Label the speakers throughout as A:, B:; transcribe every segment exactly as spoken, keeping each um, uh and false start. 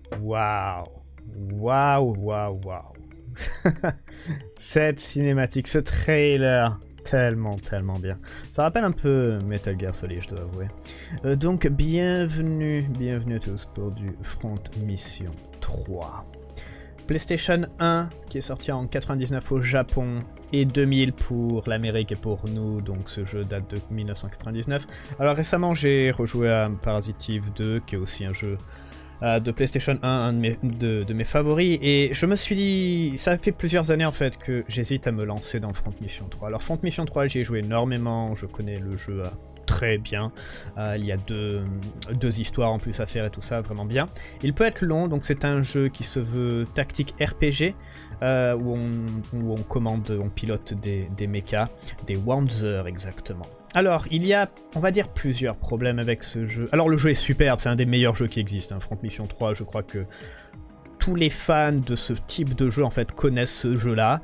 A: Waouh. Waouh, waouh, waouh. Cette cinématique, ce trailer, tellement, tellement bien. Ça rappelle un peu Metal Gear Solid, je dois avouer. Euh, donc, bienvenue, bienvenue à tous pour du Front Mission trois. PlayStation un, qui est sorti en quatre-vingt-dix-neuf au Japon, et deux mille pour l'Amérique et pour nous, donc ce jeu date de mille neuf cent quatre-vingt-dix-neuf. Alors récemment, j'ai rejoué à Parasite Eve deux, qui est aussi un jeu euh, de PlayStation un, un de mes, de, de mes favoris, et je me suis dit, ça fait plusieurs années en fait que j'hésite à me lancer dans Front Mission trois. Alors Front Mission trois, j'y ai joué énormément, je connais le jeu à très bien, euh, il y a deux, deux histoires en plus à faire et tout ça, vraiment bien. Il peut être long, donc c'est un jeu qui se veut tactique R P G, euh, où, on, où on commande, on pilote des, des mechas, des Wanzer exactement. Alors, il y a, on va dire, plusieurs problèmes avec ce jeu. Alors le jeu est superbe, c'est un des meilleurs jeux qui existent, hein. Front Mission trois, je crois que tous les fans de ce type de jeu en fait connaissent ce jeu-là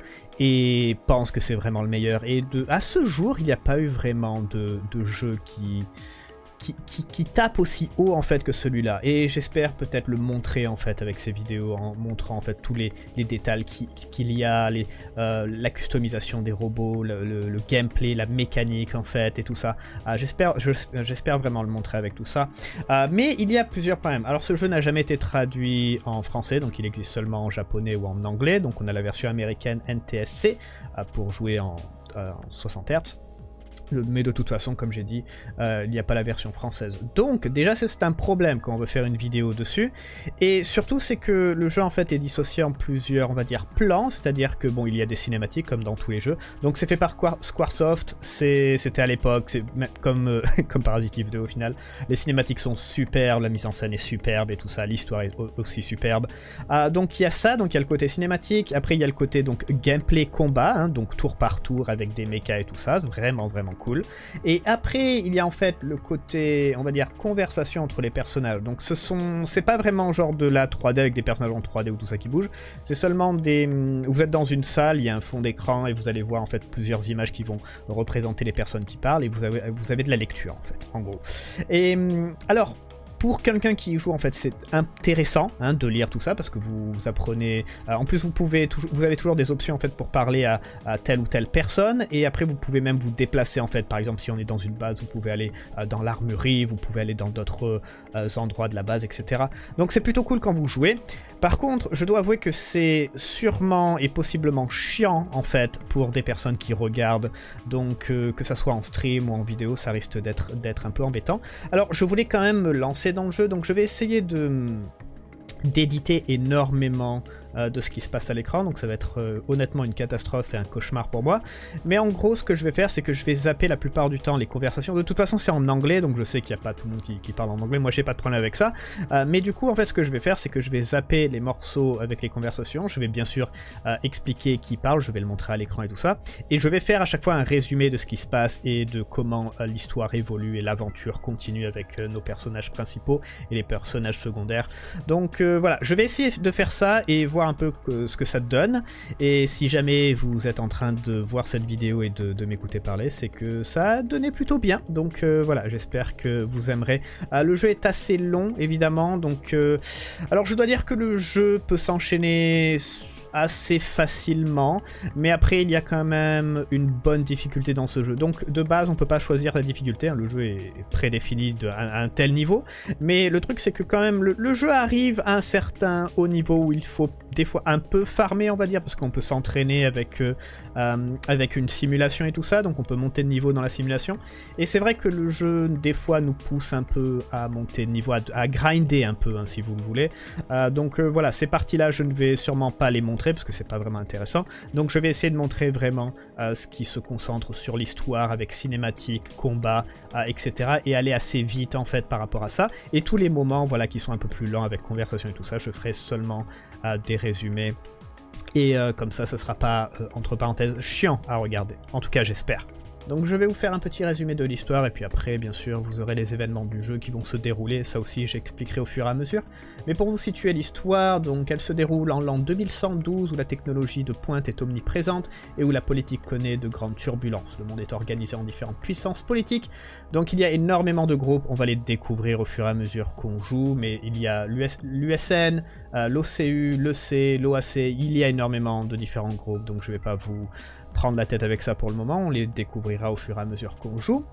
A: et pensent que c'est vraiment le meilleur. Et de, à ce jour, il n'y a pas eu vraiment de, de jeu qui, qui, qui, qui tape aussi haut en fait que celui-là. Et j'espère peut-être le montrer en fait avec ces vidéos, en montrant en fait tous les, les détails qu'il qu'il y a, les, euh, la customisation des robots, le, le, le gameplay, la mécanique en fait et tout ça. Euh, j'espère j'espère vraiment le montrer avec tout ça. Euh, mais il y a plusieurs problèmes. Alors ce jeu n'a jamais été traduit en français, donc il existe seulement en japonais ou en anglais. Donc on a la version américaine N T S C euh, pour jouer en, euh, en soixante hertz. Mais de toute façon, comme j'ai dit, euh, il n'y a pas la version française. Donc, déjà, c'est un problème quand on veut faire une vidéo dessus. Et surtout, c'est que le jeu, en fait, est dissocié en plusieurs, on va dire, plans. C'est-à-dire que, bon, il y a des cinématiques, comme dans tous les jeux. Donc, c'est fait par Squaresoft. C'était à l'époque, comme, euh, comme Parasite Eve deux, au final. Les cinématiques sont superbes, la mise en scène est superbe et tout ça. L'histoire est aussi superbe. Euh, donc, il y a ça. Donc, il y a le côté cinématique. Après, il y a le côté, donc, gameplay combat. Hein, donc, tour par tour avec des mechas et tout ça. Vraiment, vraiment cool. Et après, il y a en fait le côté, on va dire, conversation entre les personnages. Donc ce sont, c'est pas vraiment genre de la trois D avec des personnages en trois D ou tout ça qui bouge. C'est seulement des, vous êtes dans une salle, il y a un fond d'écran et vous allez voir en fait plusieurs images qui vont représenter les personnes qui parlent et vous avez, vous avez de la lecture en fait, en gros. Et alors, pour quelqu'un qui joue, en fait, c'est intéressant hein, de lire tout ça parce que vous, vous apprenez. Euh, en plus, vous pouvez, vous avez toujours des options en fait pour parler à, à telle ou telle personne et après vous pouvez même vous déplacer en fait. Par exemple, si on est dans une base, vous pouvez aller euh, dans l'armurerie, vous pouvez aller dans d'autres euh, endroits de la base, et cetera. Donc c'est plutôt cool quand vous jouez. Par contre, je dois avouer que c'est sûrement et possiblement chiant en fait pour des personnes qui regardent. Donc euh, que ça soit en stream ou en vidéo, ça risque d'être d'être un peu embêtant. Alors, je voulais quand même me lancer dans le jeu, donc je vais essayer de d'éditer énormément euh, de ce qui se passe à l'écran, donc ça va être euh, honnêtement une catastrophe et un cauchemar pour moi. Mais en gros, ce que je vais faire, c'est que je vais zapper la plupart du temps les conversations. De toute façon, c'est en anglais, donc je sais qu'il n'y a pas tout le monde qui, qui parle en anglais. Moi, j'ai pas de problème avec ça. Euh, mais du coup, en fait, ce que je vais faire, c'est que je vais zapper les morceaux avec les conversations. Je vais bien sûr euh, expliquer qui parle, je vais le montrer à l'écran et tout ça. Et je vais faire à chaque fois un résumé de ce qui se passe et de comment euh, l'histoire évolue et l'aventure continue avec euh, nos personnages principaux et les personnages secondaires. Donc euh, voilà, je vais essayer de faire ça et voir un peu que, ce que ça donne. Et si jamais vous êtes en train de voir cette vidéo et de, de m'écouter parler, c'est que ça a donné plutôt bien. Donc euh, voilà, j'espère que vous aimerez. Euh, le jeu est assez long, évidemment. Donc, euh, alors je dois dire que le jeu peut s'enchaîner assez facilement, mais après il y a quand même une bonne difficulté dans ce jeu. Donc de base on peut pas choisir la difficulté, hein. Le jeu est prédéfini à un tel niveau, mais le truc c'est que quand même le, le jeu arrive à un certain haut niveau où il faut des fois un peu farmer on va dire, parce qu'on peut s'entraîner avec, euh, euh, avec une simulation et tout ça, donc on peut monter de niveau dans la simulation, et c'est vrai que le jeu des fois nous pousse un peu à monter de niveau, à, à grinder un peu hein, si vous le voulez. Euh, donc euh, voilà, ces parties là je ne vais sûrement pas les montrer parce que c'est pas vraiment intéressant, donc je vais essayer de montrer vraiment euh, ce qui se concentre sur l'histoire avec cinématique, combat, euh, et cetera, et aller assez vite en fait par rapport à ça, et tous les moments voilà qui sont un peu plus lents avec conversation et tout ça, je ferai seulement euh, des résumés, et euh, comme ça ça sera pas euh, entre parenthèses chiant à regarder, en tout cas j'espère. Donc je vais vous faire un petit résumé de l'histoire, et puis après, bien sûr, vous aurez les événements du jeu qui vont se dérouler, ça aussi j'expliquerai au fur et à mesure. Mais pour vous situer l'histoire, donc elle se déroule en l'an deux mille cent douze, où la technologie de pointe est omniprésente, et où la politique connaît de grandes turbulences. Le monde est organisé en différentes puissances politiques, donc il y a énormément de groupes, on va les découvrir au fur et à mesure qu'on joue, mais il y a l'U S N, euh, l'O C U, l'E C, l'O A C, il y a énormément de différents groupes, donc je ne vais pas vous prendre la tête avec ça pour le moment, on les découvrira au fur et à mesure qu'on joue.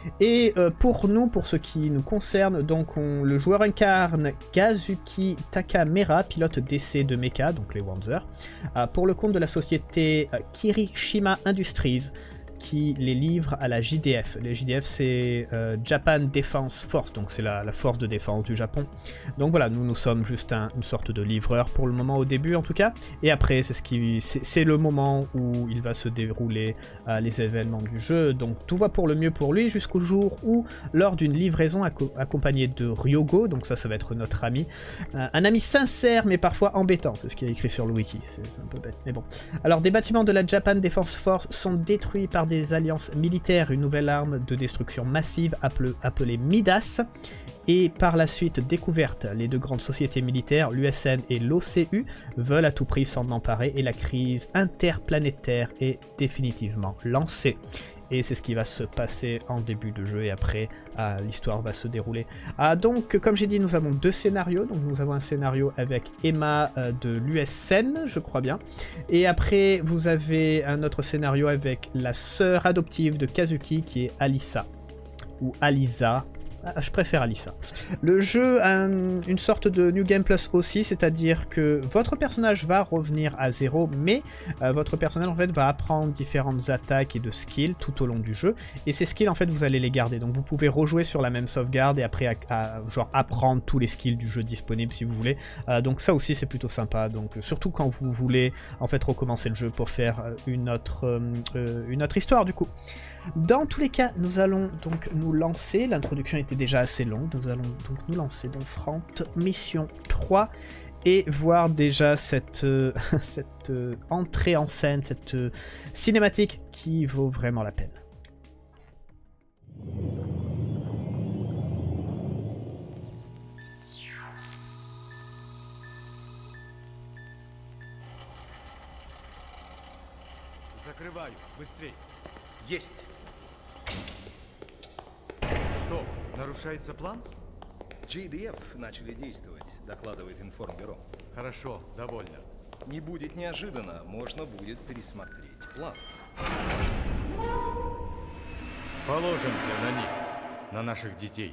A: Et euh, pour nous, pour ce qui nous concerne, donc on, le joueur incarne Kazuki Takamera, pilote d'essai de mecha, donc les Wanzer, euh, pour le compte de la société euh, Kirishima Industries, qui les livre à la J D F. Les J D F, c'est euh, Japan Defense Force, donc c'est la, la force de défense du Japon. Donc voilà, nous, nous sommes juste un, une sorte de livreur pour le moment, au début en tout cas. Et après, c'est ce qui, c'est le moment où il va se dérouler euh, les événements du jeu. Donc tout va pour le mieux pour lui, jusqu'au jour où, lors d'une livraison acco accompagnée de Ryogo, donc ça, ça va être notre ami, euh, un ami sincère mais parfois embêtant, c'est ce qui est écrit sur le wiki, c'est un peu bête, mais bon. Alors, des bâtiments de la Japan Defense Force sont détruits par des alliances militaires, une nouvelle arme de destruction massive appelée, appelée Midas, et par la suite découverte. Les deux grandes sociétés militaires, l'U S N et l'O C U, veulent à tout prix s'en emparer, et la crise interplanétaire est définitivement lancée. Et c'est ce qui va se passer en début de jeu, et après ah, l'histoire va se dérouler. Ah, donc comme j'ai dit, nous avons deux scénarios. Donc nous avons un scénario avec Emma euh, de l'U S N, je crois bien, et après vous avez un autre scénario avec la sœur adoptive de Kazuki, qui est Alisa, ou Alisa. Ah, je préfère Alisa. Le jeu a un, une sorte de New Game Plus aussi, c'est-à-dire que votre personnage va revenir à zéro, mais euh, votre personnage en fait va apprendre différentes attaques et de skills tout au long du jeu, et ces skills en fait vous allez les garder, donc vous pouvez rejouer sur la même sauvegarde et après à, à, genre apprendre tous les skills du jeu disponibles si vous voulez, euh, donc ça aussi c'est plutôt sympa, donc surtout quand vous voulez en fait recommencer le jeu pour faire une autre, euh, une autre histoire du coup. Dans tous les cas, nous allons donc nous lancer, l'introduction était déjà assez longue, nous allons donc nous lancer dans Front Mission trois et voir déjà cette, euh, cette euh, entrée en scène, cette euh, cinématique qui vaut vraiment la peine.
B: Закрываю, быстрей.
C: Есть.
B: Что, нарушается план?
C: джей ди эф начали действовать, докладывает информбюро.
B: Хорошо, довольно.
C: Не будет неожиданно, можно будет пересмотреть план.
B: Положимся на них, на наших детей.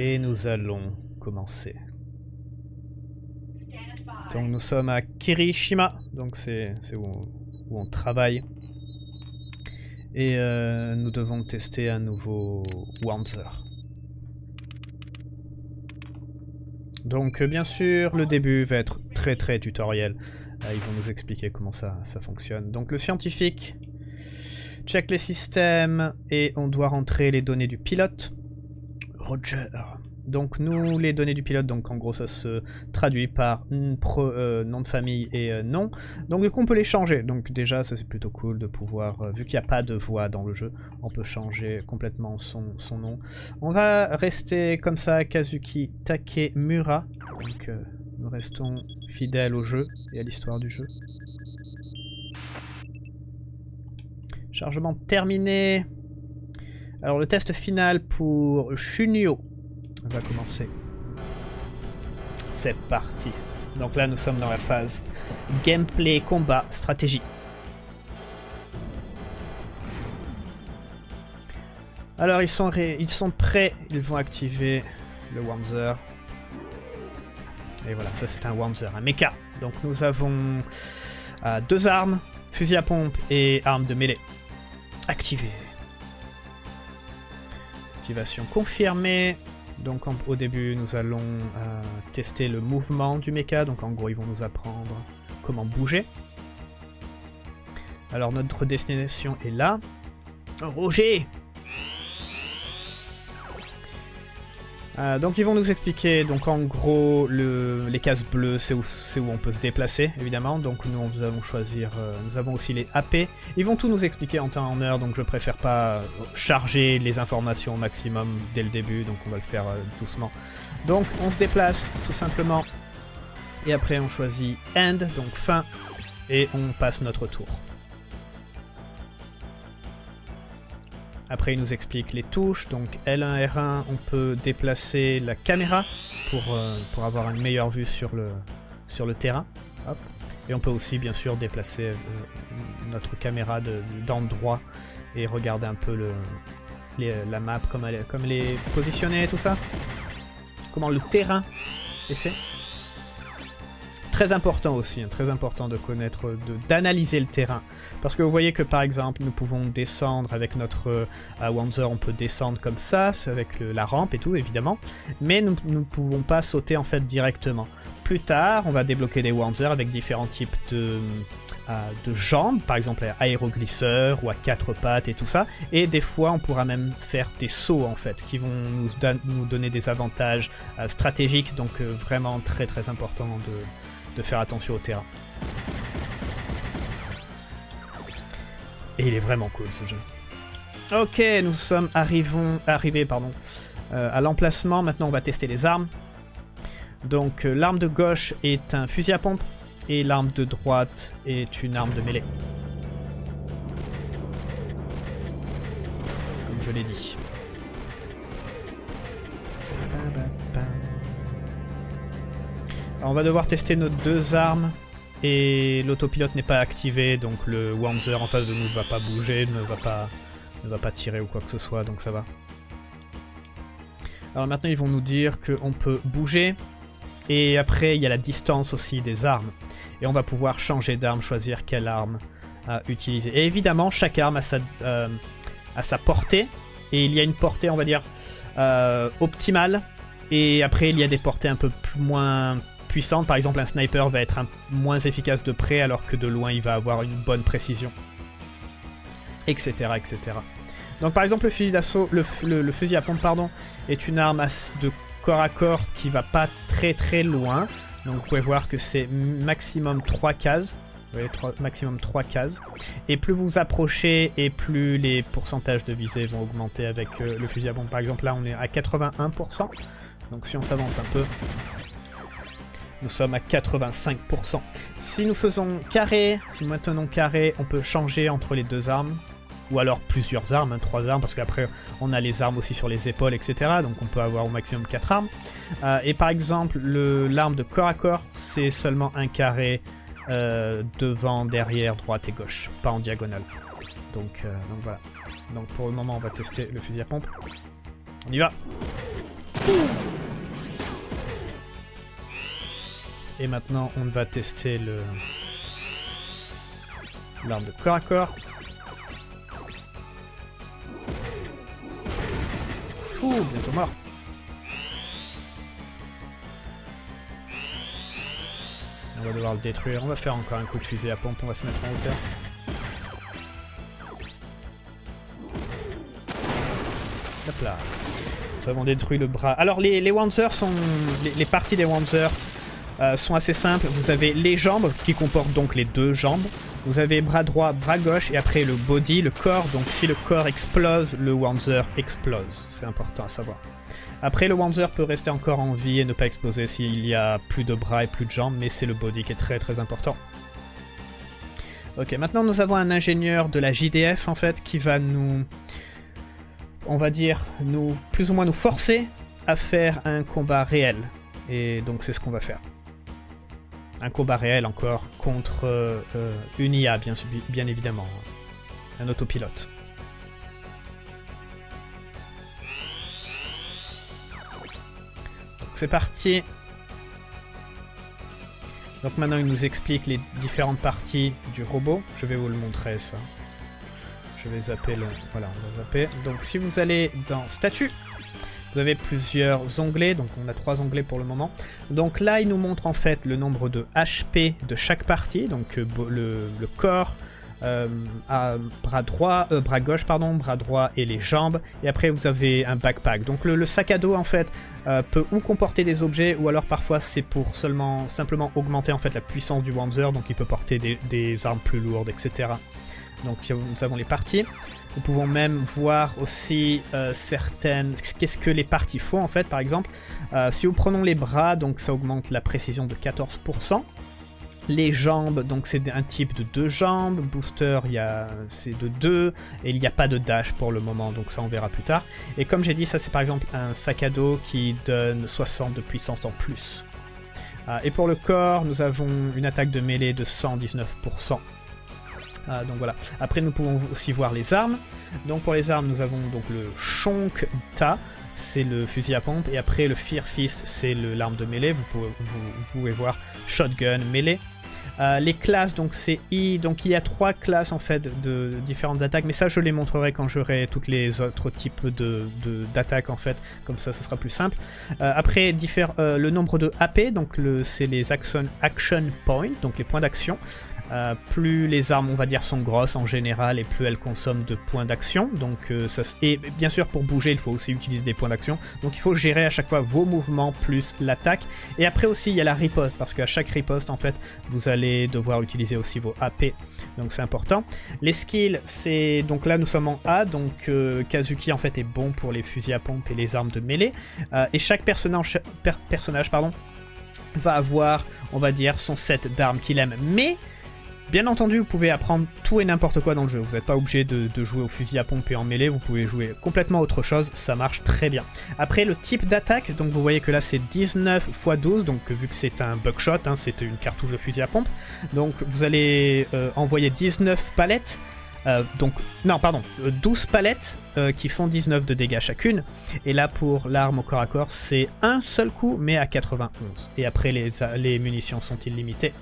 A: Et nous allons commencer. Donc nous sommes à Kirishima, donc c'est où, où on travaille. Et euh, nous devons tester un nouveau Wanzer. Donc bien sûr, le début va être très très tutoriel. Euh, ils vont nous expliquer comment ça, ça fonctionne. Donc le scientifique check les systèmes et on doit rentrer les données du pilote. Roger. Donc nous, les données du pilote, donc en gros ça se traduit par pro, euh, nom de famille et euh, nom. Donc du coup on peut les changer. Donc déjà ça c'est plutôt cool de pouvoir, euh, vu qu'il n'y a pas de voix dans le jeu, on peut changer complètement son, son nom. On va rester comme ça, Kazuki Takemura. Donc euh, nous restons fidèles au jeu et à l'histoire du jeu. Chargement terminé. Alors le test final pour Shunio va commencer. C'est parti. Donc là nous sommes dans la phase gameplay, combat, stratégie. Alors ils sont, ré... ils sont prêts, ils vont activer le Wanzer. Et voilà, ça c'est un Wanzer, un mecha. Donc nous avons euh, deux armes, fusil à pompe et arme de mêlée. Activé. Activation confirmée. Donc en, au début nous allons euh, tester le mouvement du mecha. Donc en gros ils vont nous apprendre comment bouger. Alors notre destination est là. Oh, Roger. Euh, donc ils vont nous expliquer, donc en gros le, les cases bleues c'est où, où on peut se déplacer évidemment, donc nous, nous allons choisir, euh, nous avons aussi les A P, ils vont tout nous expliquer en temps et en heure, donc je préfère pas charger les informations au maximum dès le début, donc on va le faire euh, doucement. Donc on se déplace tout simplement, et après on choisit End, donc fin, et on passe notre tour. Après, il nous explique les touches, donc L un, R un, on peut déplacer la caméra pour, euh, pour avoir une meilleure vue sur le, sur le terrain. Hop. Et on peut aussi, bien sûr, déplacer euh, notre caméra d'endroit et regarder un peu le, les, la map, comme elle, comme elle est positionnée et tout ça. Comment le terrain est fait. Très important aussi, hein, très important de connaître, d'analyser le terrain. Parce que vous voyez que par exemple, nous pouvons descendre avec notre euh, Wanzer, on peut descendre comme ça, avec le, la rampe et tout évidemment, mais nous ne pouvons pas sauter en fait directement. Plus tard, on va débloquer des Wanzer avec différents types de, euh, de jambes, par exemple aéroglisseur ou à quatre pattes et tout ça, et des fois on pourra même faire des sauts en fait, qui vont nous, nous donner des avantages euh, stratégiques, donc euh, vraiment très très important de... de faire attention au terrain. Et il est vraiment cool ce jeu. Ok, nous sommes arrivons, arrivés pardon, euh, à l'emplacement. Maintenant on va tester les armes. Donc euh, l'arme de gauche est un fusil à pompe et l'arme de droite est une arme de mêlée. Comme je l'ai dit. Alors on va devoir tester nos deux armes et l'autopilote n'est pas activé, donc le Wanzer en face de nous ne va pas bouger, ne va pas, ne va pas tirer ou quoi que ce soit, donc ça va. Alors maintenant ils vont nous dire qu'on peut bouger et après il y a la distance aussi des armes et on va pouvoir changer d'arme, choisir quelle arme à utiliser. Et évidemment chaque arme a sa, euh, a sa portée et il y a une portée on va dire euh, optimale et après il y a des portées un peu plus, moins puissante. Par exemple un sniper va être un, moins efficace de près alors que de loin il va avoir une bonne précision, etc, etc. Donc par exemple le fusil d'assaut, le, le, le fusil à pompe pardon, est une arme de corps à corps qui va pas très très loin, donc vous pouvez voir que c'est maximum trois cases. Vous voyez, trois, maximum trois cases, et plus vous approchez et plus les pourcentages de visée vont augmenter avec euh, le fusil à pompe. Par exemple là on est à quatre-vingt-un pour cent, donc si on s'avance un peu nous sommes à quatre-vingt-cinq pour cent. Si nous faisons carré, si nous maintenons carré, on peut changer entre les deux armes. Ou alors plusieurs armes, hein, trois armes, parce qu'après on a les armes aussi sur les épaules, et cetera. Donc on peut avoir au maximum quatre armes. Euh, et par exemple, l'arme de corps à corps, c'est seulement un carré euh, devant, derrière, droite et gauche, pas en diagonale. Donc, euh, donc voilà. Donc pour le moment, on va tester le fusil à pompe. On y va! Et maintenant, on va tester le l'arme de corps à corps. Fou, bientôt mort. On va devoir le détruire. On va faire encore un coup de fusil à pompe. On va se mettre en hauteur. Hop là. Nous avons détruit le bras. Alors les, les Wanzer sont... Les, les parties des Wanzer euh, sont assez simples. Vous avez les jambes qui comportent donc les deux jambes. Vous avez bras droit, bras gauche et après le body, le corps. Donc si le corps explose, le Wanzer explose. C'est important à savoir. Après le Wanzer peut rester encore en vie et ne pas exploser s'il y a plus de bras et plus de jambes. Mais c'est le body qui est très très important. Ok, maintenant nous avons un ingénieur de la J D F en fait qui va nous... on va dire, nous, plus ou moins nous forcer à faire un combat réel. Et donc c'est ce qu'on va faire. Un combat réel encore contre euh, euh, une I A, bien, bien évidemment. Un autopilote. C'est parti. Donc maintenant il nous explique les différentes parties du robot. Je vais vous le montrer ça. Je vais zapper le... Voilà, on va zapper. Donc si vous allez dans Statut, vous avez plusieurs onglets. Donc on a trois onglets pour le moment. Donc là, il nous montre en fait le nombre de H P de chaque partie. Donc euh, le, le corps, euh, à bras droit, euh, bras gauche, pardon, bras droit et les jambes. Et après, vous avez un backpack. Donc le, le sac à dos en fait euh, peut ou comporter des objets ou alors parfois c'est pour seulement simplement augmenter en fait la puissance du Wanzer. Donc il peut porter des, des armes plus lourdes, et cetera. Donc nous avons les parties. Nous pouvons même voir aussi euh, certaines... Qu'est-ce que les parties font en fait, par exemple. Euh, si nous prenons les bras, donc ça augmente la précision de quatorze pour cent. Les jambes, donc c'est un type de deux jambes. Booster, il y a c'est de deux. Et il n'y a pas de dash pour le moment, donc ça on verra plus tard. Et comme j'ai dit, ça c'est par exemple un sac à dos qui donne soixante de puissance en plus. Euh, et pour le corps, nous avons une attaque de mêlée de cent dix-neuf pour cent. Ah, donc voilà. Après nous pouvons aussi voir les armes. Donc pour les armes nous avons donc le Shonk Ta, c'est le fusil à pompe, et après le Fear Fist c'est l'arme de mêlée. Vous pouvez, vous, vous pouvez voir Shotgun, mêlée. Euh, les classes, donc c'est I, donc il y a trois classes en fait de, de différentes attaques, mais ça je les montrerai quand j'aurai tous les autres types de d'attaques en fait, comme ça ce sera plus simple. Euh, après euh, le nombre de A P, donc c'est les action, action points, donc les points d'action. Euh, plus les armes, on va dire, sont grosses en général et plus elles consomment de points d'action. Donc, euh, ça, et bien sûr, pour bouger, il faut aussi utiliser des points d'action. Donc, il faut gérer à chaque fois vos mouvements plus l'attaque. Et après aussi, il y a la riposte, parce qu'à chaque riposte, en fait, vous allez devoir utiliser aussi vos A P. Donc, c'est important. Les skills, c'est... Donc là, nous sommes en A. Donc, euh, Kazuki, en fait, est bon pour les fusils à pompe et les armes de mêlée. Euh, et chaque personnage, per personnage pardon, va avoir, on va dire, son set d'armes qu'il aime. Mais... bien entendu, vous pouvez apprendre tout et n'importe quoi dans le jeu. Vous n'êtes pas obligé de, de jouer au fusil à pompe et en mêlée, vous pouvez jouer complètement autre chose, ça marche très bien. Après, le type d'attaque, donc vous voyez que là c'est dix-neuf fois douze, donc vu que c'est un buckshot, hein, c'est une cartouche de fusil à pompe. Donc vous allez euh, envoyer dix-neuf palettes, euh, donc, non pardon, douze palettes euh, qui font dix-neuf de dégâts chacune. Et là pour l'arme au corps à corps, c'est un seul coup mais à quatre-vingt-onze. Et après les, les munitions sont illimitées.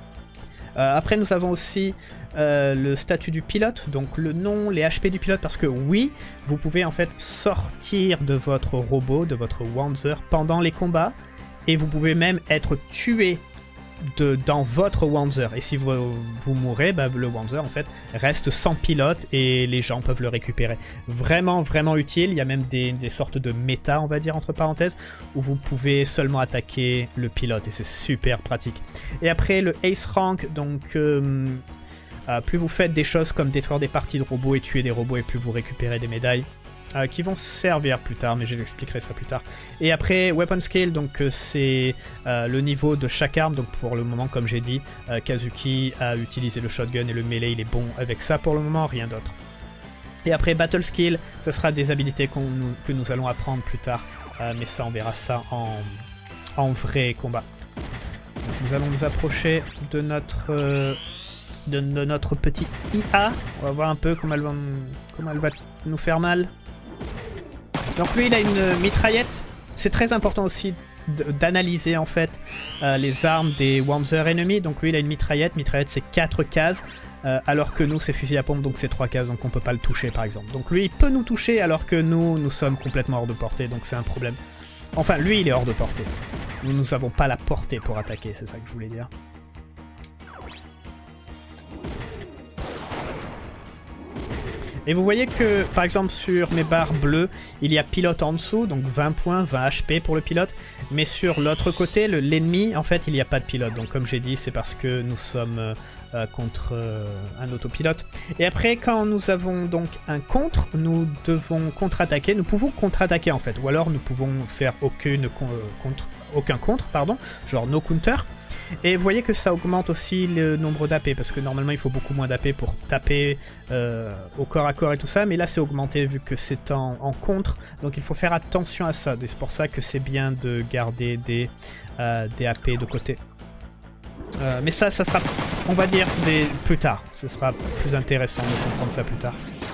A: Euh, après nous avons aussi euh, le statut du pilote, donc le nom, les H P du pilote, parce que oui, vous pouvez en fait sortir de votre robot, de votre Wanzer pendant les combats, et vous pouvez même être tué de, dans votre Wanzer, et si vous, vous mourrez, bah, le Wanzer en fait reste sans pilote et les gens peuvent le récupérer. Vraiment vraiment utile, il y a même des, des sortes de méta, on va dire entre parenthèses, où vous pouvez seulement attaquer le pilote et c'est super pratique. Et après le Ace Rank, donc euh, euh, plus vous faites des choses comme détruire des parties de robots et tuer des robots, et plus vous récupérez des médailles. Euh, qui vont servir plus tard, mais je l'expliquerai ça plus tard. Et après, Weapon Scale, donc euh, c'est euh, le niveau de chaque arme. Donc pour le moment, comme j'ai dit, euh, Kazuki a utilisé le shotgun et le melee, il est bon avec ça pour le moment, rien d'autre. Et après, Battle Skill, ça sera des habilités qu'on nous, que nous allons apprendre plus tard, euh, mais ça, on verra ça en, en vrai combat. Donc, nous allons nous approcher de notre... Euh, de, de notre petit I A. On va voir un peu comment elle va, comment elle va nous faire mal. Donc lui il a une mitraillette C'est très important aussi d'analyser en fait euh, les armes des Wanzer ennemis. Donc lui il a une mitraillette, mitraillette c'est quatre cases, euh, alors que nous c'est fusil à pompe donc c'est trois cases, donc on peut pas le toucher par exemple. Donc lui il peut nous toucher alors que nous, nous sommes complètement hors de portée, donc c'est un problème. Enfin lui il est hors de portée. Nous nous avons pas la portée pour attaquer, c'est ça que je voulais dire. Et vous voyez que, par exemple, sur mes barres bleues, il y a pilote en dessous, donc vingt points, vingt H P pour le pilote. Mais sur l'autre côté, l'ennemi, en fait, il n'y a pas de pilote. Donc comme j'ai dit, c'est parce que nous sommes euh, contre euh, un autopilote. Et après, quand nous avons donc un contre, nous devons contre-attaquer. Nous pouvons contre-attaquer, en fait. Ou alors, nous pouvons faire aucune con contre, aucun contre, pardon, genre no counter. Et vous voyez que ça augmente aussi le nombre d'A P, parce que normalement il faut beaucoup moins d'A P pour taper euh, au corps à corps et tout ça, mais là c'est augmenté vu que c'est en, en contre, donc il faut faire attention à ça, et c'est pour ça que c'est bien de garder des, euh, des A P de côté. Euh, mais ça, ça sera, on va dire, des, plus tard, ce sera plus intéressant de comprendre ça plus tard.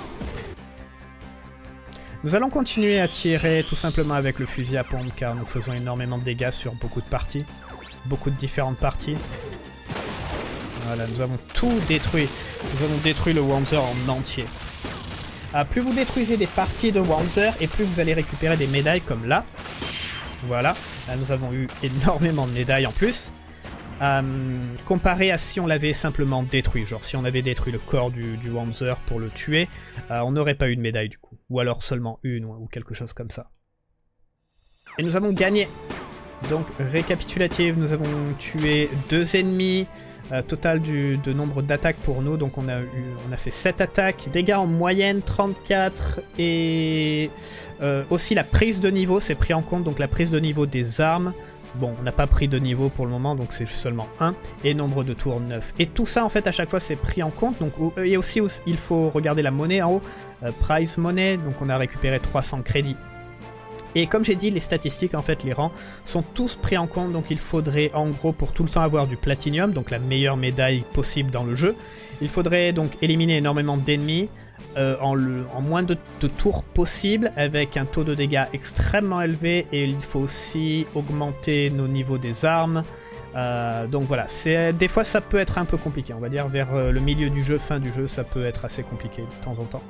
A: Nous allons continuer à tirer tout simplement avec le fusil à pompe, car nous faisons énormément de dégâts sur beaucoup de parties. Beaucoup de différentes parties. Voilà, nous avons tout détruit. Nous avons détruit le Wanzer en entier. Ah, plus vous détruisez des parties de Wanzer, et plus vous allez récupérer des médailles comme là. Voilà, là nous avons eu énormément de médailles en plus. Euh, comparé à si on l'avait simplement détruit. Genre si on avait détruit le corps du, du Wanzer pour le tuer, euh, on n'aurait pas eu de médaille du coup. Ou alors seulement une, ou quelque chose comme ça. Et nous avons gagné. Donc, récapitulative, nous avons tué deux ennemis, euh, total du, de nombre d'attaques pour nous, donc on a, eu, on a fait sept attaques, dégâts en moyenne trente-quatre, et euh, aussi la prise de niveau, c'est pris en compte, donc la prise de niveau des armes, bon, on n'a pas pris de niveau pour le moment, donc c'est seulement un, et nombre de tours neuf. Et tout ça, en fait, à chaque fois, c'est pris en compte, donc et aussi, il faut regarder la monnaie en haut, euh, prize money, donc on a récupéré trois cents crédits. Et comme j'ai dit, les statistiques, en fait, les rangs, sont tous pris en compte, donc il faudrait en gros pour tout le temps avoir du platinium, donc la meilleure médaille possible dans le jeu. Il faudrait donc éliminer énormément d'ennemis euh, en, en moins de, de tours possible, avec un taux de dégâts extrêmement élevé, et il faut aussi augmenter nos niveaux des armes. Euh, donc voilà, des fois ça peut être un peu compliqué, on va dire vers euh, le milieu du jeu, fin du jeu, ça peut être assez compliqué de temps en temps.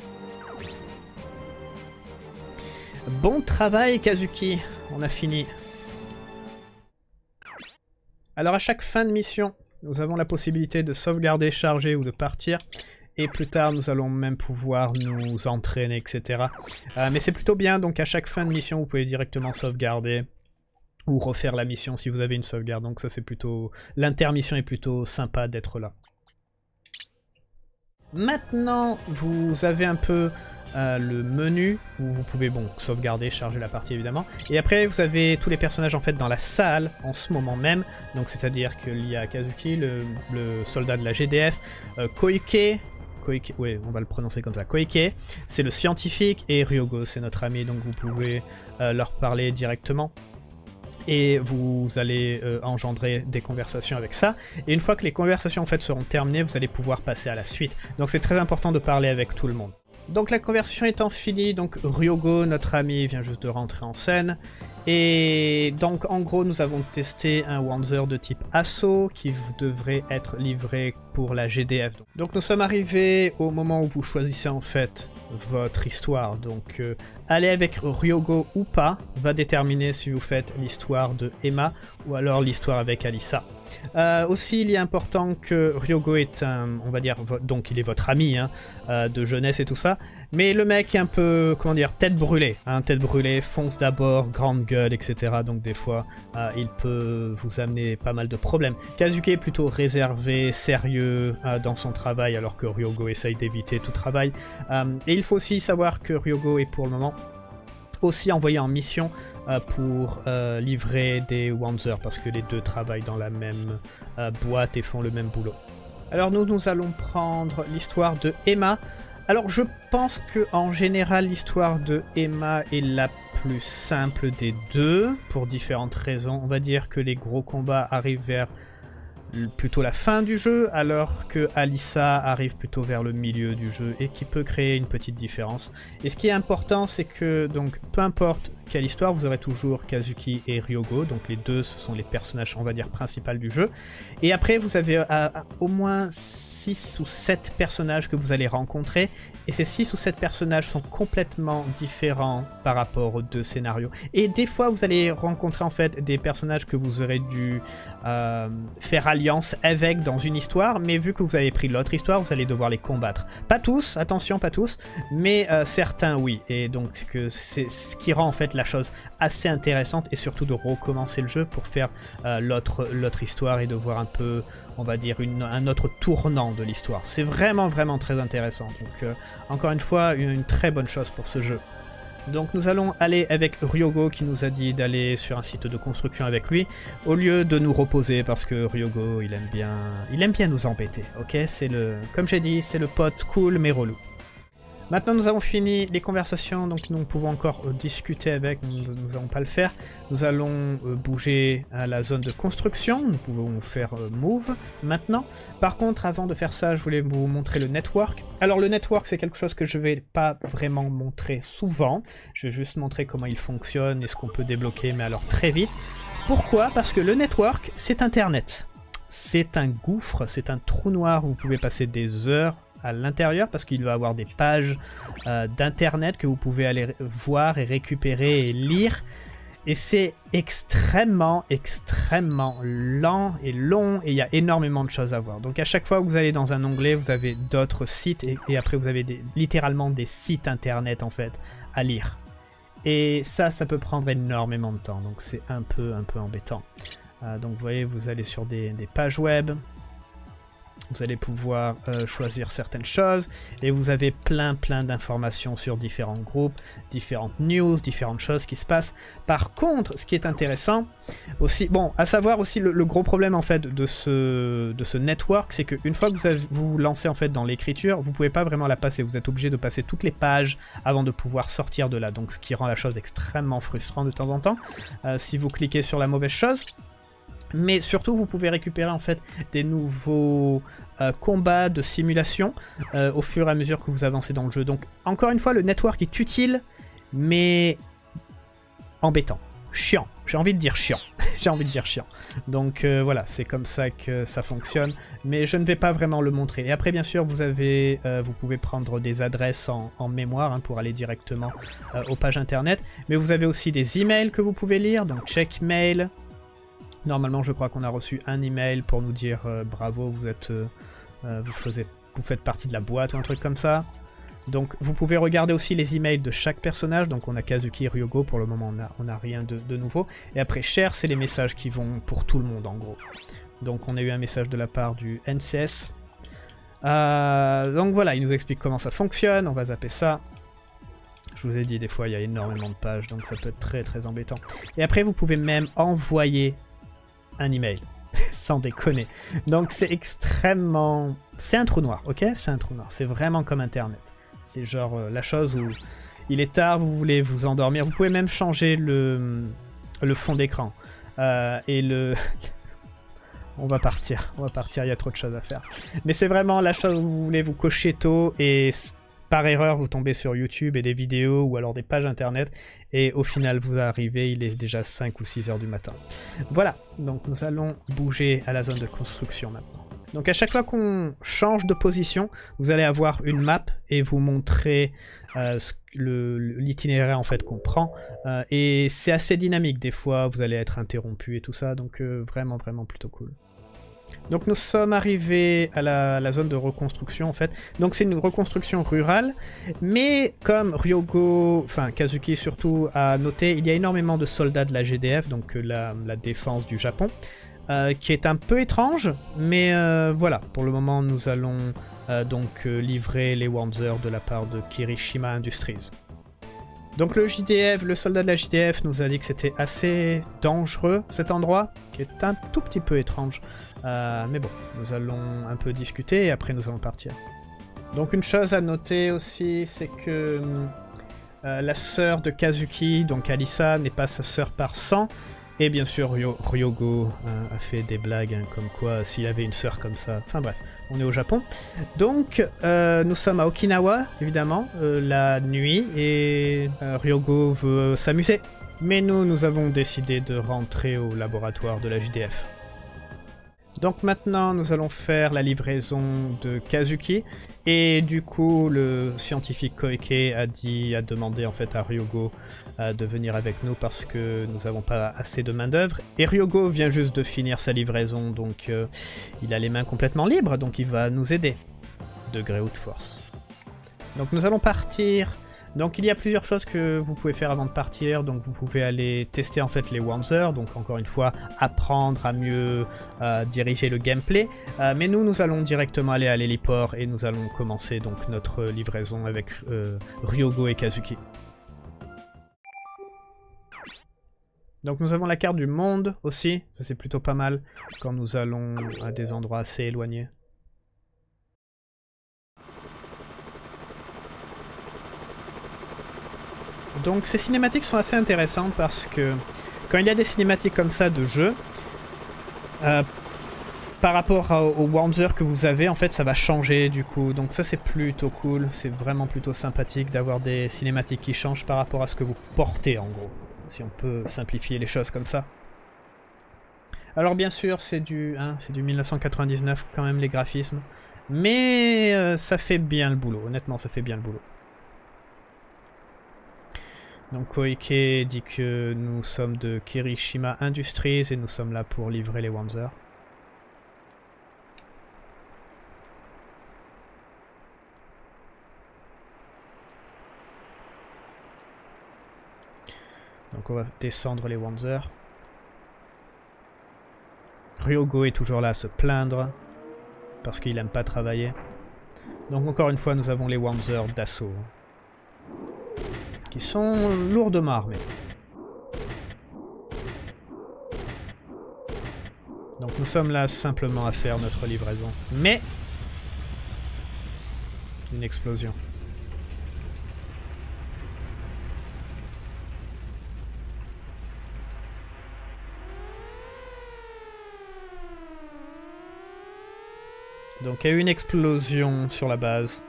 A: Bon travail Kazuki, on a fini. Alors à chaque fin de mission, nous avons la possibilité de sauvegarder, charger ou de partir. Et plus tard, nous allons même pouvoir nous entraîner, et cetera. Euh, mais c'est plutôt bien, donc à chaque fin de mission, vous pouvez directement sauvegarder. Ou refaire la mission si vous avez une sauvegarde. Donc ça c'est plutôt... L'intermission est plutôt sympa d'être là. Maintenant, vous avez un peu... Euh, le menu où vous pouvez bon sauvegarder, charger la partie évidemment, et après vous avez tous les personnages en fait dans la salle en ce moment même, donc c'est à dire qu'il y a Kazuki, le, le soldat de la G D F, euh, Koike, Koike, ouais on va le prononcer comme ça, Koike, c'est le scientifique, et Ryogo c'est notre ami, donc vous pouvez euh, leur parler directement. Et vous allez euh, engendrer des conversations avec ça. Et une fois que les conversations en fait seront terminées, vous allez pouvoir passer à la suite. Donc c'est très important de parler avec tout le monde. Donc la conversation étant finie, donc Ryogo, notre ami, vient juste de rentrer en scène. Et donc en gros nous avons testé un Wanzer de type assaut qui devrait être livré pour la G D F. Donc nous sommes arrivés au moment où vous choisissez en fait votre histoire. Donc euh, aller avec Ryogo ou pas va déterminer si vous faites l'histoire de Emma ou alors l'histoire avec Alisa. Euh, aussi, il est important que Ryogo est un, on va dire, donc il est votre ami hein, euh, de jeunesse et tout ça, mais le mec est un peu, comment dire, tête brûlée, hein, tête brûlée, fonce d'abord, grande gueule, et cetera. Donc des fois, euh, il peut vous amener pas mal de problèmes. Kazuki est plutôt réservé, sérieux euh, dans son travail, alors que Ryogo essaye d'éviter tout travail. Euh, et il faut aussi savoir que Ryogo est pour le moment aussi envoyé en mission euh, pour euh, livrer des Wanzer, parce que les deux travaillent dans la même euh, boîte et font le même boulot. Alors nous, nous allons prendre l'histoire de Emma. Alors je pense que en général l'histoire de Emma est la plus simple des deux, pour différentes raisons. On va dire que les gros combats arrivent vers plutôt la fin du jeu, alors que Alisa arrive plutôt vers le milieu du jeu et qui peut créer une petite différence. Et ce qui est important, c'est que donc peu importe quelle histoire, vous aurez toujours Kazuki et Ryogo, donc les deux, ce sont les personnages, on va dire, principaux du jeu. Et après, vous avez euh, euh, au moins six ou sept personnages que vous allez rencontrer, et ces six ou sept personnages sont complètement différents par rapport aux deux scénarios. Et des fois, vous allez rencontrer en fait des personnages que vous aurez dû euh, faire alliance avec dans une histoire, mais vu que vous avez pris l'autre histoire, vous allez devoir les combattre. Pas tous, attention, pas tous, mais euh, certains oui. Et donc c'est ce qui rend en fait la chose assez intéressante, et surtout de recommencer le jeu pour faire euh, l'autre l'autre histoire et de voir un peu, on va dire, une, un autre tournant de l'histoire. C'est vraiment vraiment très intéressant. Donc euh, encore une fois, une, une très bonne chose pour ce jeu. Donc nous allons aller avec Ryogo qui nous a dit d'aller sur un site de construction avec lui au lieu de nous reposer, parce que Ryogo il aime bien il aime bien nous embêter, ok? C'est le, comme j'ai dit, c'est le pote cool mais relou. Maintenant nous avons fini les conversations, donc nous pouvons encore euh, discuter avec, nous n'allons pas le faire. Nous allons euh, bouger à la zone de construction, nous pouvons faire euh, move maintenant. Par contre, avant de faire ça, je voulais vous montrer le network. Alors le network, c'est quelque chose que je vais pas vraiment montrer souvent. Je vais juste montrer comment il fonctionne et ce qu'on peut débloquer, mais alors très vite. Pourquoi? Parce que le network, c'est Internet. C'est un gouffre, c'est un trou noir où vous pouvez passer des heures à l'intérieur, parce qu'il va avoir des pages euh, d'internet que vous pouvez aller voir et récupérer et lire, et c'est extrêmement extrêmement lent et long, et il y a énormément de choses à voir. Donc à chaque fois que vous allez dans un onglet, vous avez d'autres sites, et, et après vous avez des, littéralement des sites internet en fait à lire, et ça ça peut prendre énormément de temps, donc c'est un peu un peu embêtant. Euh, donc vous voyez, vous allez sur des, des pages web. Vous allez pouvoir euh, choisir certaines choses, et vous avez plein plein d'informations sur différents groupes, différentes news, différentes choses qui se passent. Par contre, ce qui est intéressant aussi, bon, à savoir aussi le, le gros problème en fait de ce, de ce network, c'est qu'une fois que vous avez, vous, vous lancez en fait dans l'écriture, vous pouvez pas vraiment la passer, vous êtes obligé de passer toutes les pages avant de pouvoir sortir de là, donc ce qui rend la chose extrêmement frustrante de temps en temps, euh, si vous cliquez sur la mauvaise chose. Mais surtout, vous pouvez récupérer en fait des nouveaux euh, combats de simulation euh, au fur et à mesure que vous avancez dans le jeu. Donc, encore une fois, le network est utile, mais embêtant, chiant. J'ai envie de dire chiant. J'ai envie de dire chiant. Donc euh, voilà, c'est comme ça que ça fonctionne. Mais je ne vais pas vraiment le montrer. Et après, bien sûr, vous avez, euh, vous pouvez prendre des adresses en, en mémoire hein, pour aller directement euh, aux pages internet. Mais vous avez aussi des emails que vous pouvez lire. Donc check mail. Normalement, je crois qu'on a reçu un email pour nous dire euh, bravo, vous êtes, euh, euh, vous, faisiez, vous faites partie de la boîte ou un truc comme ça. Donc, vous pouvez regarder aussi les emails de chaque personnage. Donc, on a Kazuki et Ryogo. Pour le moment, on n'a on a rien de, de nouveau. Et après, share, c'est les messages qui vont pour tout le monde, en gros. Donc, on a eu un message de la part du N C S. Euh, donc, voilà, il nous explique comment ça fonctionne. On va zapper ça. Je vous ai dit, des fois, il y a énormément de pages. Donc, ça peut être très, très embêtant. Et après, vous pouvez même envoyer un email, sans déconner. Donc c'est extrêmement... C'est un trou noir, ok? C'est un trou noir, c'est vraiment comme Internet. C'est genre euh, la chose où il est tard, vous voulez vous endormir, vous pouvez même changer le, le fond d'écran. Euh, et le... on va partir, on va partir, il y a trop de choses à faire. Mais c'est vraiment la chose où vous voulez vous coucher tôt et... par erreur, vous tombez sur YouTube et des vidéos ou alors des pages internet et au final, vous arrivez, il est déjà cinq ou six heures du matin. Voilà, donc nous allons bouger à la zone de construction maintenant. Donc à chaque fois qu'on change de position, vous allez avoir une map et vous montrer euh, l'itinéraire en fait qu'on prend. Euh, et c'est assez dynamique, des fois vous allez être interrompu et tout ça, donc euh, vraiment vraiment plutôt cool. Donc nous sommes arrivés à la, la zone de reconstruction en fait. Donc c'est une reconstruction rurale, mais comme Ryogo, enfin Kazuki surtout a noté, il y a énormément de soldats de la G D F, donc la, la défense du Japon, euh, qui est un peu étrange, mais euh, voilà, pour le moment nous allons euh, donc euh, livrer les Wanzer de la part de Kirishima Industries. Donc le J D F, le soldat de la J D F nous a dit que c'était assez dangereux cet endroit, qui est un tout petit peu étrange. Euh, mais bon, nous allons un peu discuter et après nous allons partir. Donc une chose à noter aussi, c'est que euh, la sœur de Kazuki, donc Alisa, n'est pas sa sœur par sang, Et bien sûr, Ryo Ryogo hein, a fait des blagues, hein, comme quoi s'il avait une sœur comme ça. Enfin bref, on est au Japon. Donc, euh, nous sommes à Okinawa, évidemment, euh, la nuit, et euh, Ryogo veut s'amuser. Mais nous, nous avons décidé de rentrer au laboratoire de la J D F. Donc maintenant, nous allons faire la livraison de Kazuki. Et du coup, le scientifique Koike a dit, a demandé en fait à Ryogo euh, de venir avec nous parce que nous n'avons pas assez de main d'œuvre. Et Ryogo vient juste de finir sa livraison, donc euh, il a les mains complètement libres, donc il va nous aider, de gré ou de force. Donc nous allons partir. Donc il y a plusieurs choses que vous pouvez faire avant de partir, donc vous pouvez aller tester en fait les Wanzer, donc encore une fois apprendre à mieux euh, diriger le gameplay, euh, mais nous nous allons directement aller à l'héliport et nous allons commencer donc notre livraison avec euh, Ryogo et Kazuki. Donc nous avons la carte du monde aussi, ça c'est plutôt pas mal quand nous allons à des endroits assez éloignés. Donc ces cinématiques sont assez intéressantes parce que quand il y a des cinématiques comme ça de jeu, euh, par rapport à, au Wanzer que vous avez, en fait ça va changer du coup. Donc ça c'est plutôt cool, c'est vraiment plutôt sympathique d'avoir des cinématiques qui changent par rapport à ce que vous portez en gros. Si on peut simplifier les choses comme ça. Alors bien sûr c'est du, hein, c'est du mille neuf cent quatre-vingt-dix-neuf quand même les graphismes. Mais euh, ça fait bien le boulot, honnêtement ça fait bien le boulot. Donc Koike dit que nous sommes de Kirishima Industries et nous sommes là pour livrer les Wanzer. Donc on va descendre les Wanzer. Ryogo est toujours là à se plaindre parce qu'il n'aime pas travailler. Donc encore une fois nous avons les Wanzer d'assaut. Qui sont lourdement armés. Donc nous sommes là simplement à faire notre livraison. Mais une explosion. Donc il y a eu une explosion sur la base.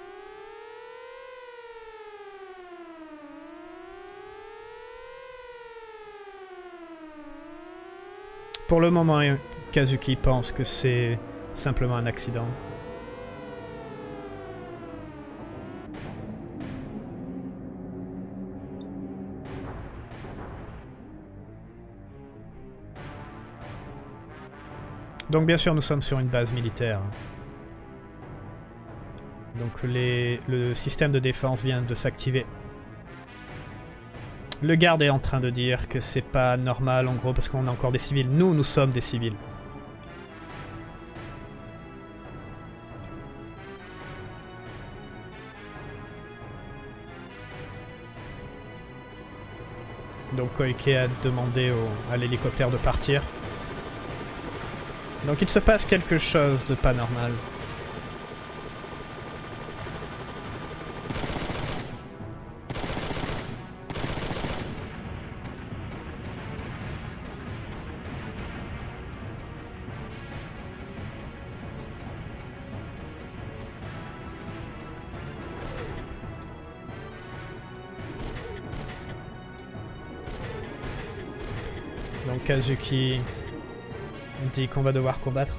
A: Pour le moment, Kazuki pense que c'est simplement un accident. Donc bien sûr, nous sommes sur une base militaire. Donc les, le système de défense vient de s'activer. Le garde est en train de dire que c'est pas normal en gros parce qu'on a encore des civils. Nous, nous sommes des civils. Donc Koike a demandé au, à l'hélicoptère de partir. Donc il se passe quelque chose de pas normal. Donc Kazuki dit qu'on va devoir combattre.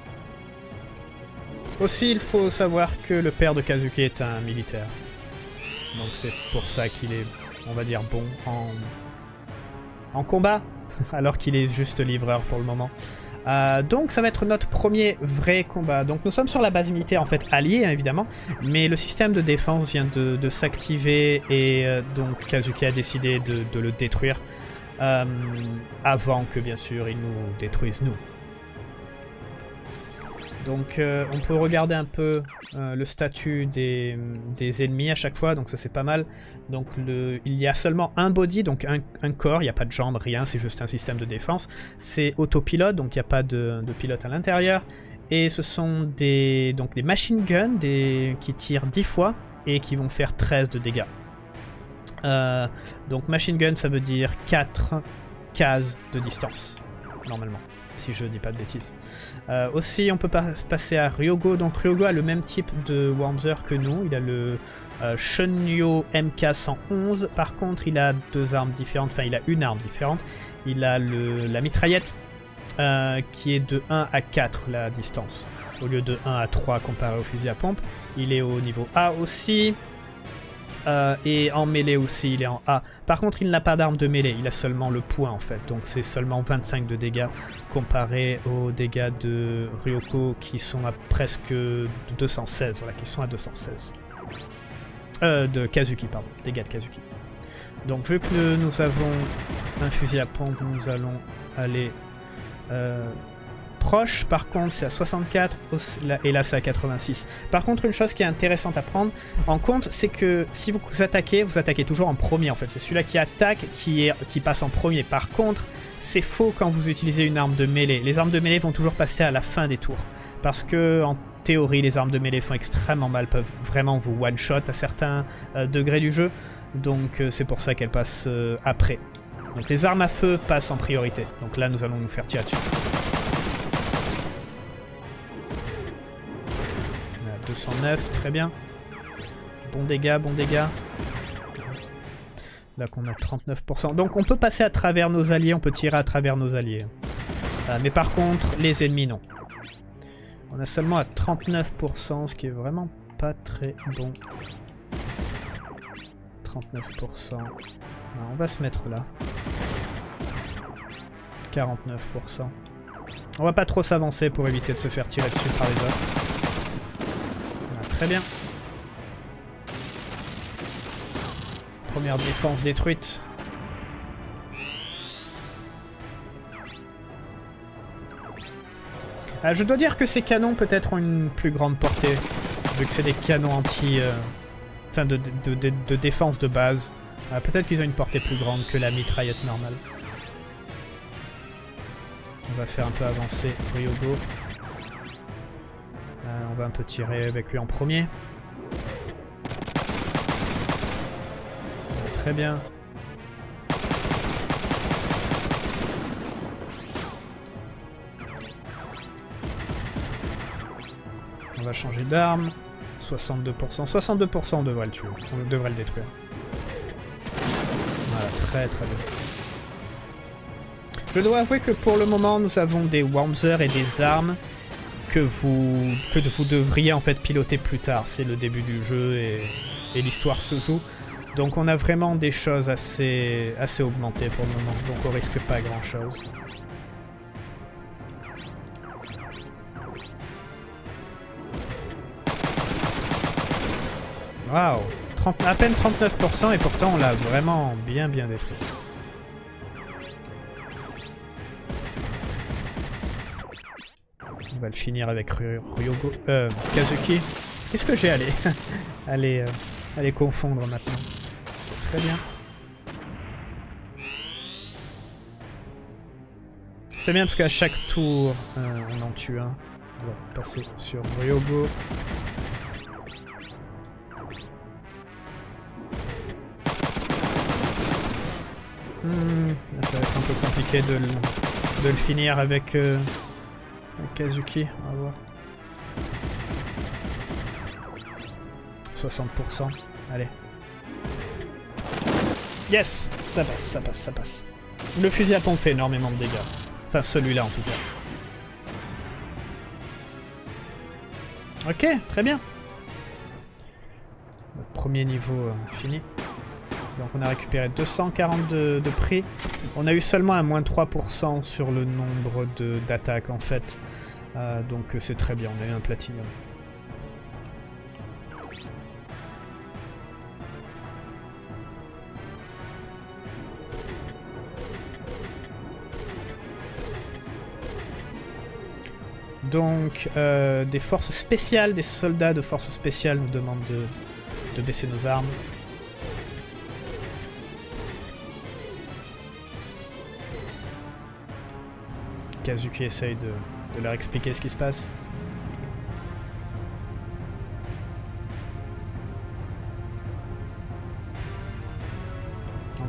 A: Aussi, il faut savoir que le père de Kazuki est un militaire. Donc c'est pour ça qu'il est, on va dire, bon en, en combat, alors qu'il est juste livreur pour le moment. Euh, donc ça va être notre premier vrai combat. Donc nous sommes sur la base militaire en fait alliée hein, évidemment, mais le système de défense vient de, de s'activer et euh, donc Kazuki a décidé de, de le détruire. Euh, avant que bien sûr ils nous détruisent nous. Donc euh, on peut regarder un peu euh, le statut des, des ennemis à chaque fois, donc ça c'est pas mal. Donc le, il y a seulement un body, donc un, un corps, il n'y a pas de jambes, rien, c'est juste un système de défense. C'est autopilote, donc il n'y a pas de, de pilote à l'intérieur. Et ce sont des, donc des machine guns des, qui tirent dix fois et qui vont faire treize de dégâts. Euh, donc machine gun ça veut dire quatre cases de distance, normalement, si je dis pas de bêtises. Euh, aussi, on peut pas passer à Ryogo. Donc Ryogo a le même type de Wanzer que nous. Il a le euh, Shunryo M K cent onze. Par contre, il a deux armes différentes. Enfin, il a une arme différente. Il a le, la mitraillette euh, qui est de un à quatre la distance, au lieu de un à trois comparé au fusil à pompe. Il est au niveau A aussi. Euh, et en mêlée aussi, il est en A. Par contre, il n'a pas d'arme de mêlée, il a seulement le poing en fait. Donc c'est seulement vingt-cinq de dégâts comparé aux dégâts de Ryoko qui sont à presque deux cent seize. Voilà, qui sont à deux cent seize. Euh, de Kazuki, pardon. Dégâts de Kazuki. Donc vu que nous avons un fusil à pompe, nous allons aller euh, proche. Par contre, c'est à soixante-quatre et là c'est à quatre-vingt-six. Par contre, une chose qui est intéressante à prendre en compte, c'est que si vous attaquez, vous attaquez toujours en premier en fait. C'est celui-là qui attaque qui, est, qui passe en premier. Par contre, c'est faux quand vous utilisez une arme de mêlée. Les armes de mêlée vont toujours passer à la fin des tours. Parce que, en théorie, les armes de mêlée font extrêmement mal, peuvent vraiment vous one-shot à certains euh, degrés du jeu. Donc euh, c'est pour ça qu'elles passent euh, après. Donc les armes à feu passent en priorité. Donc là, nous allons nous faire tirer dessus. deux cent neuf, très bien. Bon dégâts, bon dégâts. Là qu'on a trente-neuf pour cent. Donc on peut passer à travers nos alliés, on peut tirer à travers nos alliés. Euh, mais par contre, les ennemis non. On a seulement à trente-neuf pour cent, ce qui est vraiment pas très bon. trente-neuf pour cent. Alors, on va se mettre là. quarante-neuf pour cent. On va pas trop s'avancer pour éviter de se faire tirer dessus par les autres. Très bien. Première défense détruite. Ah, je dois dire que ces canons peut-être ont une plus grande portée, vu que c'est des canons anti... Euh, enfin, de, de, de, de défense de base. Ah, peut-être qu'ils ont une portée plus grande que la mitraillette normale. On va faire un peu avancer Ryogo. Euh, on va un peu tirer avec lui en premier. Très bien. On va changer d'arme. soixante-deux pour cent. soixante-deux pour cent on devrait le tuer. On devrait le détruire. Voilà, très très bien. Je dois avouer que pour le moment, nous avons des Wanzer et des armes que vous, que vous devriez en fait piloter plus tard. C'est le début du jeu et, et l'histoire se joue. Donc on a vraiment des choses assez, assez augmentées pour le moment. Donc on risque pas grand chose. Waouh, à peine trente-neuf pour cent et pourtant on l'a vraiment bien bien détruit. On va le finir avec Ryogo, euh, Kazuki. Qu'est-ce que j'ai allé aller, euh, aller confondre maintenant. Très bien. C'est bien parce qu'à chaque tour, euh, on en tue un. On va passer sur Ryogo. Hmm, là, ça va être un peu compliqué de le, de le finir avec... Euh, Kazuki, on va voir. soixante pour cent, allez. Yes, ça passe, ça passe, ça passe. Le fusil à pompe fait énormément de dégâts. Enfin, celui-là en tout cas. Ok, très bien. Notre premier niveau euh, fini. Donc on a récupéré deux cent quarante de, de prix. On a eu seulement un moins trois pour cent sur le nombre d'attaques en fait. Euh, donc c'est très bien, on a eu un platinium. Donc euh, des forces spéciales, des soldats de forces spéciales nous demandent de, de baisser nos armes. Kazuki essaye de, de leur expliquer ce qui se passe.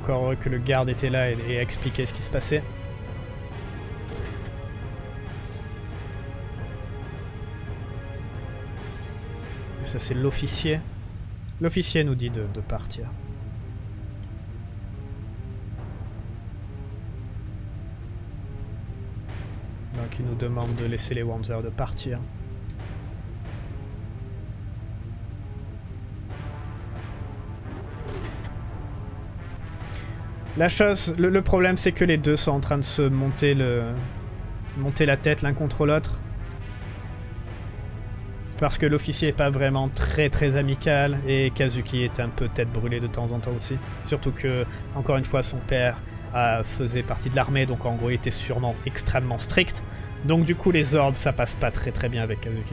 A: encore heureux que le garde était là et, et a expliqué ce qui se passait. Et ça c'est l'officier. L'officier nous dit de, de partir. Donc il nous demande de laisser les Wanzer de partir. La chose, le, le problème c'est que les deux sont en train de se monter le, monter la tête l'un contre l'autre. Parce que l'officier est pas vraiment très très amical et Kazuki est un peu tête brûlée de temps en temps aussi. Surtout que, encore une fois, son père euh, faisait partie de l'armée, donc en gros il était sûrement extrêmement strict. Donc du coup les ordres ça passe pas très très bien avec Kazuki.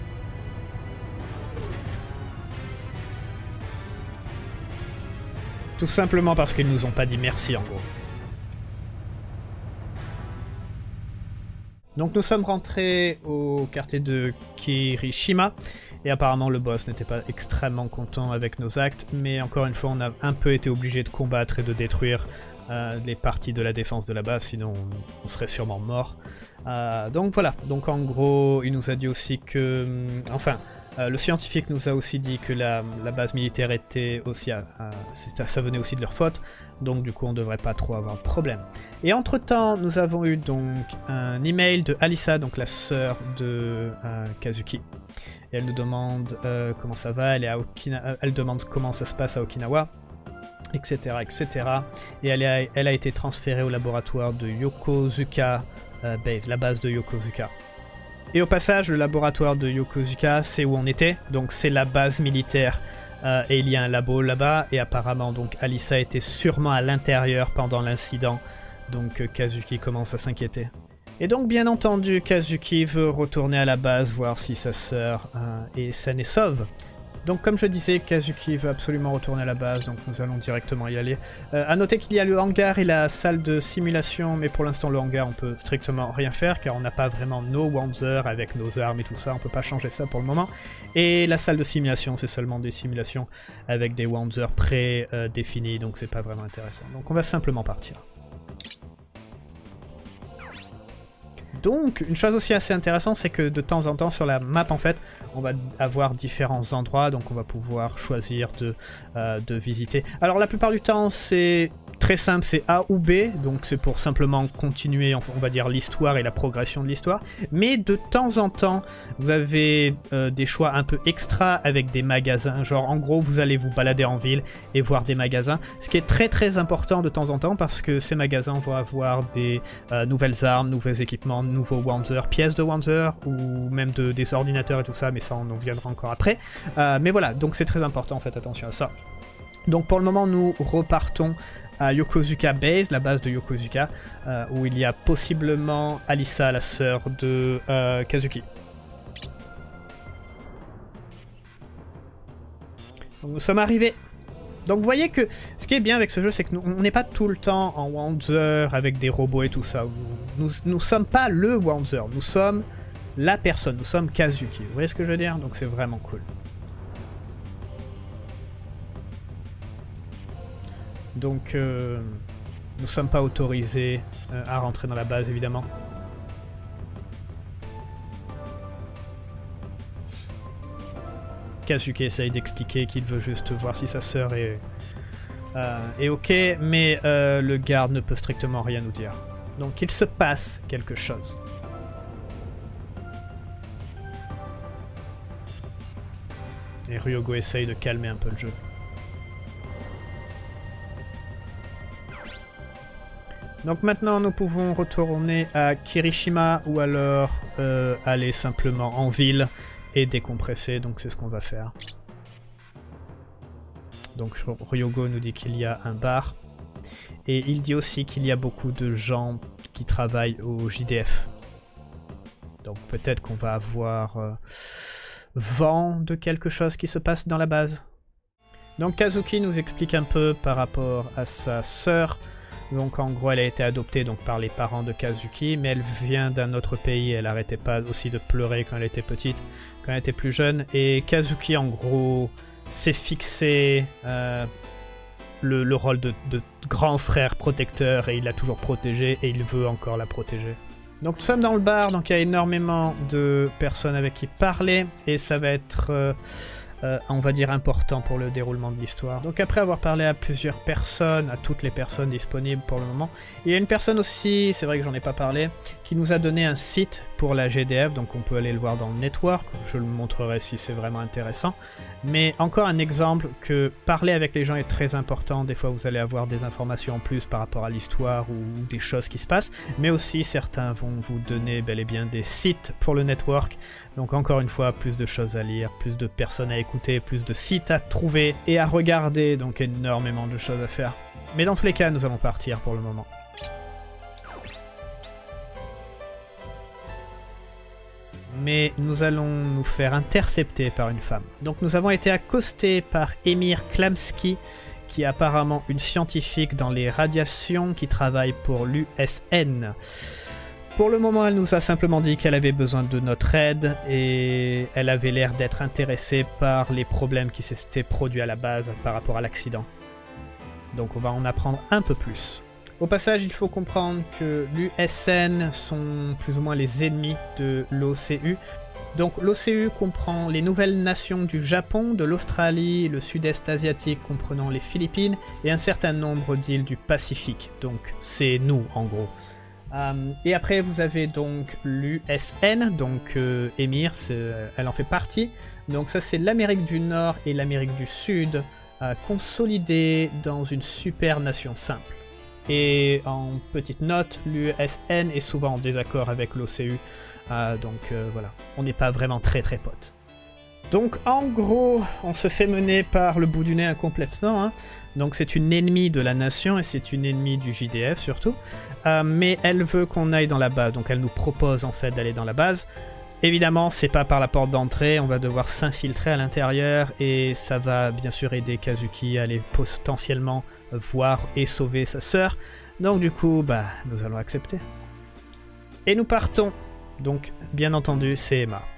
A: Tout simplement parce qu'ils nous ont pas dit merci en gros. Donc nous sommes rentrés au quartier de Kirishima et apparemment le boss n'était pas extrêmement content avec nos actes, mais encore une fois on a un peu été obligé de combattre et de détruire euh, les parties de la défense de la base, sinon on, on serait sûrement mort. Euh, donc voilà, donc en gros il nous a dit aussi que... Enfin, euh, le scientifique nous a aussi dit que la, la base militaire était aussi... À, à, ça venait aussi de leur faute. Donc du coup on devrait pas trop avoir de problème. Et entre temps nous avons eu donc un email de Alisa, donc la sœur de euh, Kazuki. Et elle nous demande euh, comment ça va, elle, est à Okina elle demande comment ça se passe à Okinawa, et cetera et cetera. Et elle, est, elle a été transférée au laboratoire de Yokozuka euh, Base, la base de Yokozuka. Et au passage le laboratoire de Yokozuka c'est où on était, donc c'est la base militaire. Euh, et il y a un labo là-bas, et apparemment donc Alisa était sûrement à l'intérieur pendant l'incident, donc euh, Kazuki commence à s'inquiéter. Et donc bien entendu Kazuki veut retourner à la base voir si sa sœur euh, est saine et sauve. Donc comme je disais, Kazuki veut absolument retourner à la base, donc nous allons directement y aller. Euh, à noter qu'il y a le hangar et la salle de simulation, mais pour l'instant le hangar on peut strictement rien faire, car on n'a pas vraiment nos Wanzer avec nos armes et tout ça, on peut pas changer ça pour le moment. Et la salle de simulation, c'est seulement des simulations avec des Wanzer pré-définis, donc c'est pas vraiment intéressant. Donc on va simplement partir. Donc, une chose aussi assez intéressante, c'est que de temps en temps sur la map, en fait, on va avoir différents endroits, donc on va pouvoir choisir de, euh, de visiter. Alors, la plupart du temps, c'est très simple, c'est A ou B, donc c'est pour simplement continuer, on va dire, l'histoire et la progression de l'histoire. Mais de temps en temps, vous avez euh, des choix un peu extra avec des magasins, genre en gros, vous allez vous balader en ville et voir des magasins, ce qui est très très important de temps en temps, parce que ces magasins vont avoir des euh, nouvelles armes, nouveaux équipements, nouveaux Wanzer, pièces de Wanzer, ou même de, des ordinateurs et tout ça, mais ça on en viendra encore après. Euh, mais voilà, donc c'est très important, faites attention à ça. Donc pour le moment, nous repartons à Yokozuka Base, la base de Yokozuka, euh, où il y a possiblement Alisa, la sœur de euh, Kazuki. Donc nous sommes arrivés. Donc vous voyez que ce qui est bien avec ce jeu, c'est que nous, on n'est pas tout le temps en Wanzer avec des robots et tout ça. Nous ne sommes pas le Wanzer, nous sommes la personne, nous sommes Kazuki. Vous voyez ce que je veux dire? Donc c'est vraiment cool. Donc, euh, nous ne sommes pas autorisés euh, à rentrer dans la base, évidemment. Kazuki essaye d'expliquer qu'il veut juste voir si sa sœur est, euh, est ok, mais euh, le garde ne peut strictement rien nous dire. Donc, il se passe quelque chose. Et Ryogo essaye de calmer un peu le jeu. Donc maintenant nous pouvons retourner à Kirishima ou alors euh, aller simplement en ville et décompresser, donc c'est ce qu'on va faire. Donc Ryogo nous dit qu'il y a un bar et il dit aussi qu'il y a beaucoup de gens qui travaillent au J D F. Donc peut-être qu'on va avoir euh, vent de quelque chose qui se passe dans la base. Donc Kazuki nous explique un peu par rapport à sa sœur. Donc en gros elle a été adoptée donc, par les parents de Kazuki, mais elle vient d'un autre pays, elle arrêtait pas aussi de pleurer quand elle était petite, quand elle était plus jeune, et Kazuki en gros s'est fixé euh, le, le rôle de, de grand frère protecteur et il l'a toujours protégé et il veut encore la protéger. Donc nous sommes dans le bar, donc il y a énormément de personnes avec qui parler et ça va être, euh, euh, on va dire, important pour le déroulement de l'histoire. Donc après avoir parlé à plusieurs personnes, à toutes les personnes disponibles pour le moment, il y a une personne aussi, c'est vrai que j'en ai pas parlé, qui nous a donné un site pour la G D F, donc on peut aller le voir dans le network, je le montrerai si c'est vraiment intéressant. Mais encore un exemple que parler avec les gens est très important, des fois vous allez avoir des informations en plus par rapport à l'histoire ou des choses qui se passent, mais aussi certains vont vous donner bel et bien des sites pour le network, donc encore une fois plus de choses à lire, plus de personnes à écouter, plus de sites à trouver et à regarder, donc énormément de choses à faire. Mais dans tous les cas, nous allons partir pour le moment. Mais nous allons nous faire intercepter par une femme. Donc nous avons été accostés par Emir Klamski, qui est apparemment une scientifique dans les radiations qui travaille pour l'U S N. Pour le moment, elle nous a simplement dit qu'elle avait besoin de notre aide et elle avait l'air d'être intéressée par les problèmes qui s'étaient produits à la base par rapport à l'accident. Donc on va en apprendre un peu plus. Au passage, il faut comprendre que l'U S N sont plus ou moins les ennemis de l'O C U. Donc l'O C U comprend les nouvelles nations du Japon, de l'Australie, le sud-est asiatique comprenant les Philippines et un certain nombre d'îles du Pacifique. Donc c'est nous en gros. Euh, et après vous avez donc l'U S N, donc euh, Emir, elle en fait partie. Donc ça c'est l'Amérique du Nord et l'Amérique du Sud euh, consolidées dans une super nation simple. Et en petite note, l'U S N est souvent en désaccord avec l'O C U, euh, donc euh, voilà, on n'est pas vraiment très très potes. Donc en gros, on se fait mener par le bout du nez complètement, hein. Donc c'est une ennemie de la nation et c'est une ennemie du J D F surtout, euh, mais elle veut qu'on aille dans la base, donc elle nous propose en fait d'aller dans la base. Évidemment, c'est pas par la porte d'entrée, on va devoir s'infiltrer à l'intérieur et ça va bien sûr aider Kazuki à aller potentiellement voir et sauver sa sœur. Donc du coup, bah, nous allons accepter. Et nous partons. Donc, bien entendu, c'est Emma.